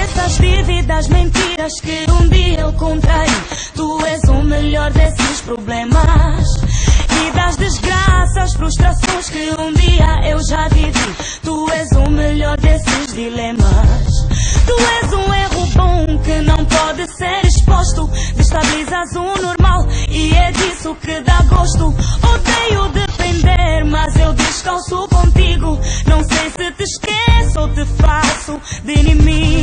dessas dívidas, mentiras que um dia eu contraí. Tu és o melhor desses problemas e das desgraças, frustrações que um dia eu já vivi. Tu és o melhor desses dilemas. Tu és um erro bom que não pode ser exposto. Destabilizas o normal e é disso que dá gosto. Odeio depender, mas eu descalço contigo. Não sei se te esqueço ou te faço de inimigo.